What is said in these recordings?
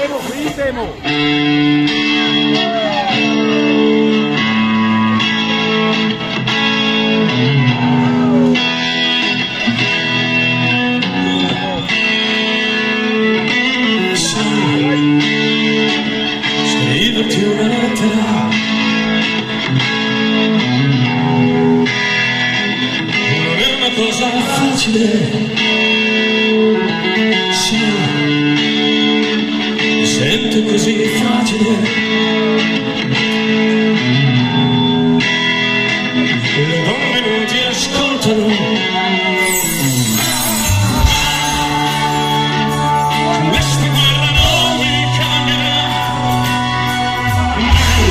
Fermo! Scriverti una lettera non è una cosa facile. Sento così fragile, le donne non ti ascoltano, questa guerra non mi cambierà mai.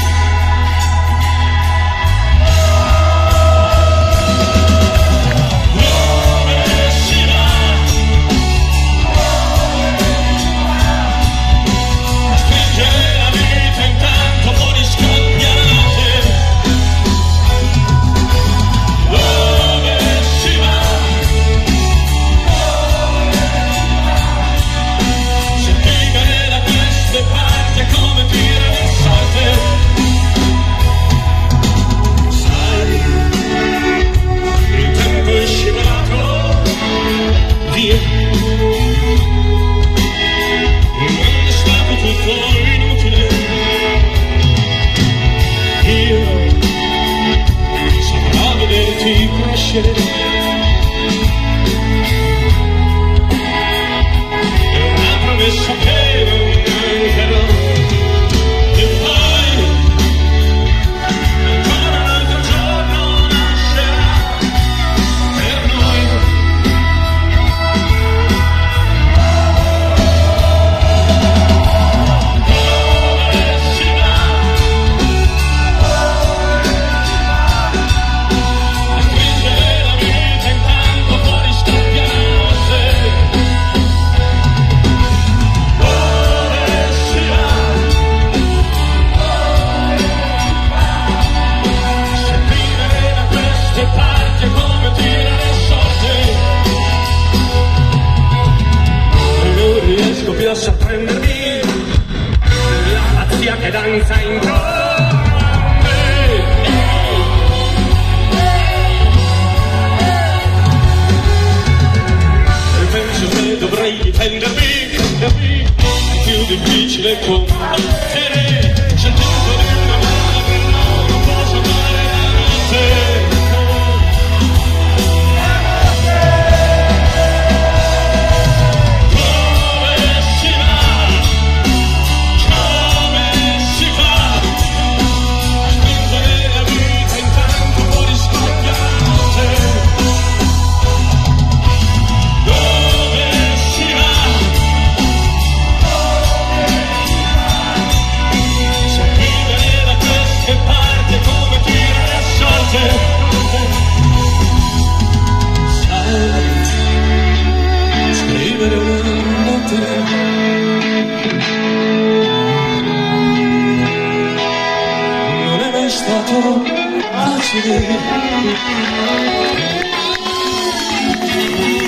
Dove si va? È una promessa che non mancherò. E poi ancora un altro giorno nascerà per noi. Dove si va? A stringere la vita intanto fuori scoppia la notte. Dove si va? Se vivere da queste parti è come tirare sorte. E non riesco più a sorprendermi la pazzia che danza intorno a me. E penso che dovrei difendermi, è più difficile combattere. Sentendo di una madre no, non posso fare la notte. Dove si va? Come si fa? A stringere la vita intanto fuori scoppia la notte. Dove si va? Se vivere da queste parti è come tirare a sorte. Sai, scrivere una lettera non è mai stato facile.